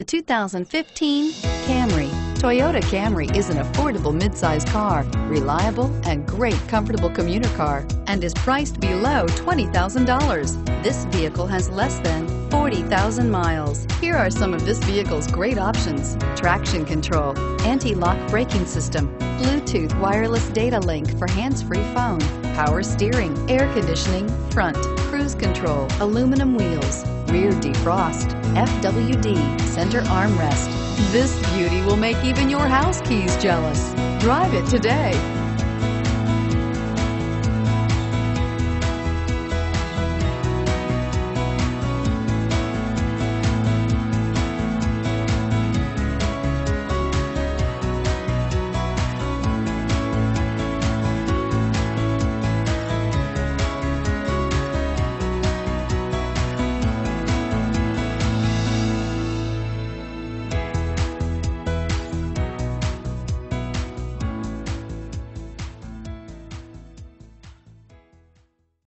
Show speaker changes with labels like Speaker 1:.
Speaker 1: The 2015 Camry. Toyota Camry is an affordable midsize car, reliable and great comfortable commuter car, and is priced below $20,000. This vehicle has less than 40,000 miles. Here are some of this vehicle's great options: traction control, anti-lock braking system, Bluetooth wireless data link for hands-free phone, power steering, air conditioning, front, cruise control, aluminum wheels, rear defrost, FWD, center armrest. This beauty will make even your house keys jealous. Drive it today.